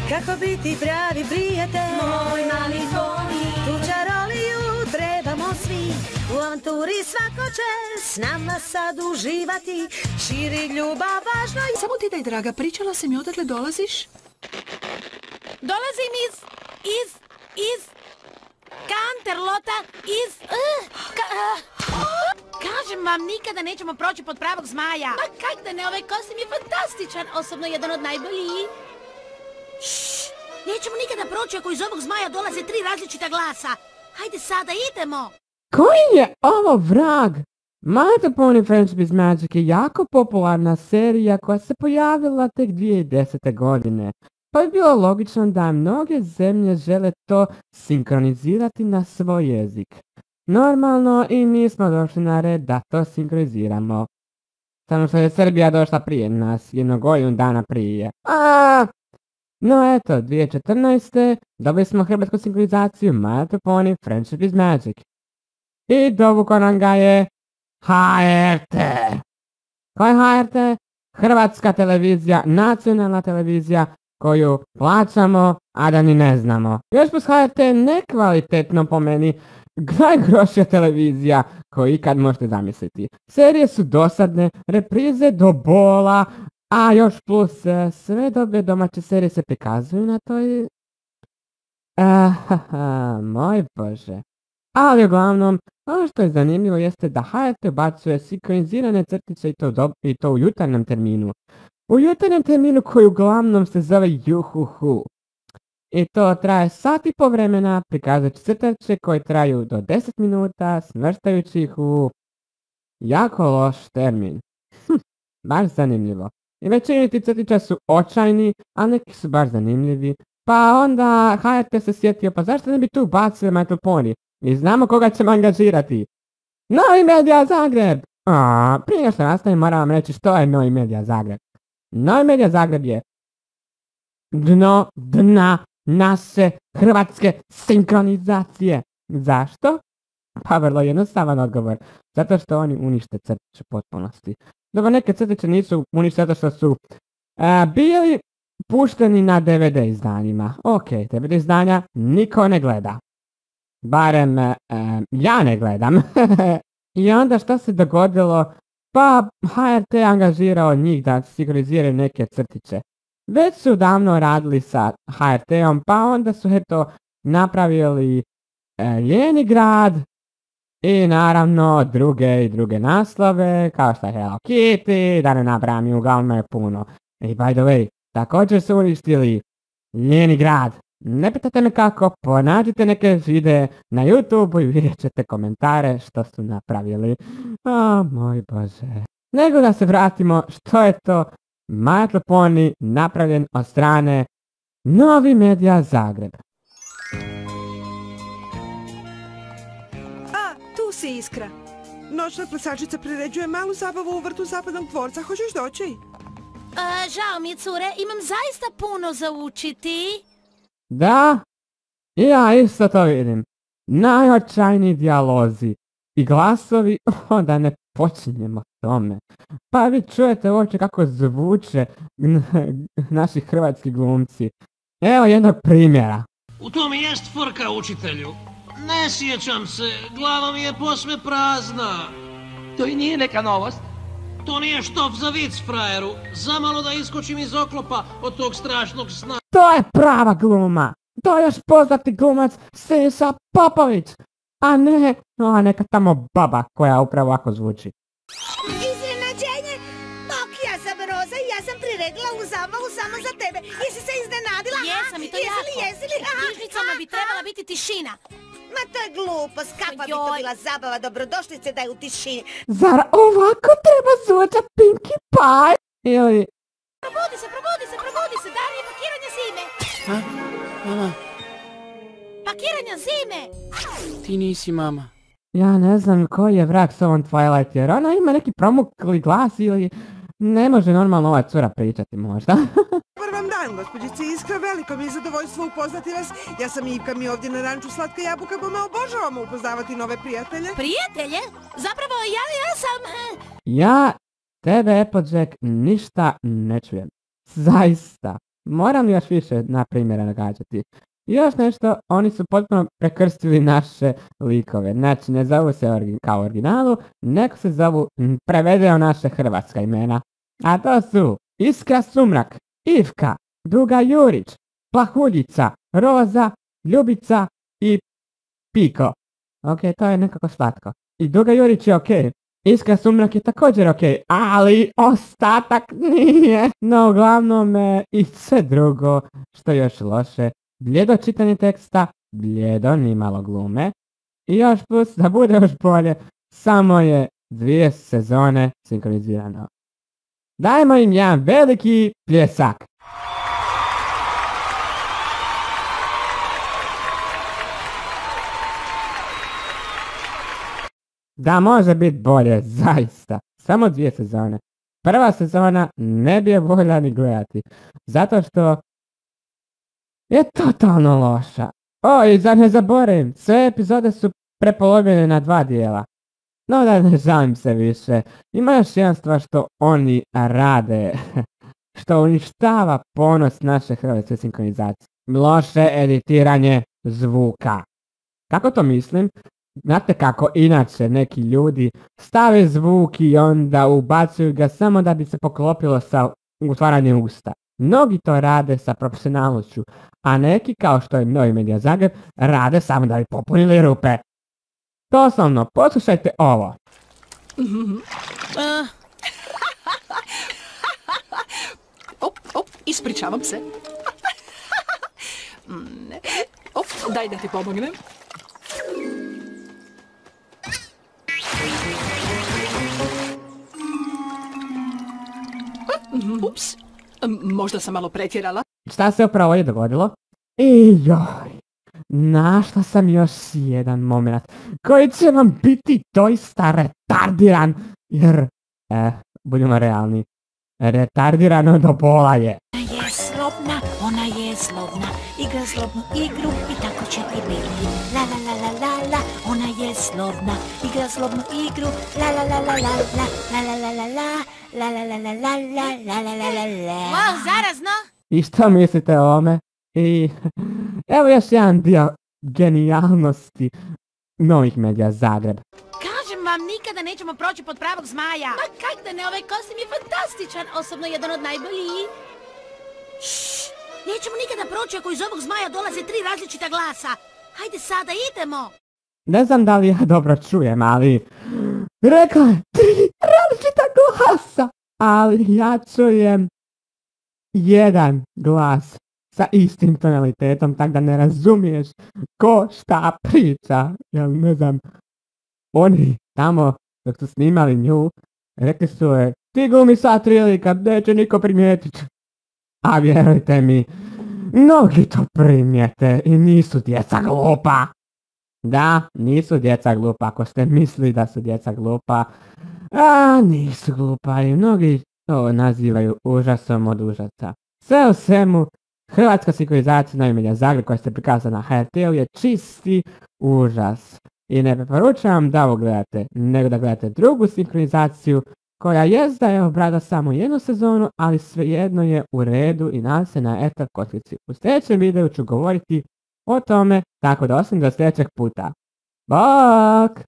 Kako biti pravi prijatelj, moj mali poni. Tu čaroliju trebamo svi, u avanturi svako će s nama sad uživati, širi ljubav važno. Samo ti daj, draga, pričala si mi odakle dolaziš? Dolazim iz Canterlota, Kažem vam, nikada nećemo proći pod pravog zmaja. Ma kak da ne, ovaj kostim je fantastičan, osobno jedan od najboljih. Nećemo nikada proći ako iz ovog zmaja dolaze 3 različita glasa. Hajde sada, idemo! Koji je ovo vrag? My Little Pony Friendship is Magic je jako popularna serija koja se pojavila tek 2010. godine. Pa je bilo logično da mnoge zemlje žele to sinkronizirati na svoj jezik. Normalno i mi smo došli na red da to sinkroniziramo. Samo što je Srbija došla prije nas, 1 godinu dana prije. No eto, 2014. dobili smo hrvatsku sinkronizaciju My Little Pony Friendship is Magic. I dovukao nam ga je HRT. Ko je HRT? Hrvatska televizija, nacionalna televizija koju plaćamo, a da ni ne znamo. Još plus HRT nekvalitetno po meni najgrošija televizija koju ikad možete zamisliti. Serije su dosadne, reprize do bola, a još plus sve dobre domaće serije se prikazuju na toj... moj bože. Ali uglavnom, ono što je zanimljivo jeste da HRT bacuje sinkronizirane crtice i to u jutarnjem terminu. U jutarnjem terminu koji uglavnom se zove Juhuhu. I to traje sat i po vremena, prikazujući crtače koji traju do 10 minuta, smrštajući ih u jako loš termin. Baš zanimljivo. I većini ti crtića su očajni, a neki su baš zanimljivi. Pa onda HRT se sjetio, pa zašto ne bi tu bacili My Little Pony? I znamo koga ćemo angažirati. Novi Medija Zagreb! Prije što nastavim moram vam reći što je Novi Medija Zagreb. Novi Medija Zagreb je dno dna naše hrvatske sinkronizacije. Zašto? Pa vrlo jednostavan odgovor. Zato što oni unište crtiće u potpunosti. Dobro, neke crtiće nisu unište zato što su bili pušteni na DVD izdanjima. Ok, DVD izdanja niko ne gleda. Barem ja ne gledam. I onda što se dogodilo? Pa HRT angažirao njih da sinkroniziraju neke crtiće. Već su davno radili sa HRT-om, pa onda su eto napravili Lijeni grad i naravno druge naslove, kao što je Hello Kitty, da ne nabrajam i uglavnom je puno. I by the way, također su uništili Lijeni grad. Ne pitate me kako, ponađite neke videe na YouTube i vidjet ćete komentare što su napravili. Moj bože. Nego da se vratimo što je to My Little Pony napravljen od strane Novi Medija Zagreb. Tu si, Iskra. Noćna plesačica priređuje malu zabavu u vrtu zapadnog dvorca. Hoćeš doći? Žao mi je, cure, imam zaista puno za učiti. Da? I ja isto to vidim. Najočajniji dijalozi i glasovi, da ne počinjemo tome. Pa vi čujete uopće kako zvuče naši hrvatski glumci. Evo jednog primjera. U tom i jest forka, učitelju. Ne sjećam se, glava mi je posve prazna. To i nije neka novost. To nije štof za vic, frajeru. Zamalo da iskočim iz oklopa od tog strašnog sna. To je prava gluma. To je još poznati glumac Siniša Popović. A ne, neka tamo baba koja upravo ovako zvuči. Iznenađenje! Bok, ja sam Roza i ja sam priredila u zabavu samo za tebe. Jesi se iznenadila? Jesam i to jako. Jesi li? U knjižnicama bi trebala biti tišina. Ma to je glupost, kakva bi to bila zabava dobrodošlice da je u tišini. Zar ovako treba zvučat Pinkie Pie? Ili... Probudi se, Darije, pakiranje zime. Mama, Pakiranja zime. ti nisi mama. Ja ne znam koji je vrag s ovom Twilight, jer ona ima neki promukli glas ili ne može normalno ova cura pričati možda. Dobar vam dan, gospođice Iskra, veliko mi je zadovoljstvo upoznati vas. Ja sam Ivka, mi ovdje na ranču Slatka jabuka, bo me obožavamo upoznavati nove prijatelje. Prijatelje? Zapravo ja sam... Ja tebe, Applejack, ništa ne čujem. Zaista. Moram li još više na primjera nagađati? I još nešto, oni su potpuno prekrstili naše likove. Znači, ne zovu se kao originalu, nego se zovu prevedeno naše hrvatska imena. A to su Iskra Sumrak, Ivka, Duga Jurić, Plahuljica, Roza, Ljubica i Piko. Ok, to je nekako slatko. I Duga Jurić je ok. Iskra Sumrak je također ok, ali ostatak nije. No, uglavnom i sve drugo, što je još loše. Bljedo čitanje teksta, bljedo, nimalo glume. I još plus, da bude još bolje, samo je 2 sezone sinkronizirano. Dajmo im jedan veliki pljesak. Da može biti bolje, zaista. Samo 2 sezone. Prva sezona ne bi je volja ni gledati. Zato što je totalno loša. O, i da ne zaboravim, sve epizode su prepolovljene na 2 dijela. No da ne žalim se više. Ima još jedna stvar što oni rade. Što uništava ponos naše hrvatske sinkronizacije. Loše editiranje zvuka. Kako to mislim? Znate kako inače neki ljudi stave zvuk i onda ubacuju ga samo da bi se poklopilo sa utvaranjem usta. Mnogi to rade sa profesionalnošću, a neki, kao što je Novi Media Zagreb, rade samo da bi popunili rupe. Doslovno, poslušajte ovo. Ispričavam se. Daj da ti pomognem. Ups, možda sam malo pretjerala. Šta se upravo je dogodilo? I joj, našla sam još jedan moment koji će vam biti doista retardiran, jer, budemo realni, retardirano do bola je. Ona je zlobna, igra zlobnu igru i tako će i biti. La la la la la la, ona je zlobna, igra zlobnu igru. La la la la la la, la la la la la, la la la la la la, la la la la. Wow, zarazno! I što mislite o ovome? I evo još jedan dio genijalnosti Novih Medija Zagreb. Kažem vam, nikada nećemo proći pod pravog zmaja. Ma kak da ne, ovaj kostim je fantastičan, osobno jedan od najboljih. Ššš, nećemo nikada proći ako iz ovog zmaja dolaze 3 različita glasa. Hajde sada, idemo! Ne znam da li ja dobro čujem, ali rekla je 3 različita glasa, ali ja čujem jedan glas sa istim tonalitetom, tako da ne razumiješ ko šta priča. Ja ne znam, oni tamo dok su snimali nju, rekli su je, ti glumi sva 3 lika, neće niko primijetiti. A vjerujte mi, mnogi to primijete i nisu djeca glupa. Da, nisu djeca glupa, ako ste mislili da su djeca glupa, a nisu glupa i mnogi to nazivaju užasom od užasa. Sve u svemu, hrvatska sinkronizacija Novi Media Zagreb koja se prikazala na HRT-u je čisti užas. I ne preporučujem da ovo gledate, nego da gledate drugu sinkronizaciju koja jest da je obrada samo 1 sezonu, ali svejedno je u redu i nadam se na eto kockici. U sljedećem videu ću govoriti o tome, tako da osim do sljedećeg puta. Bok!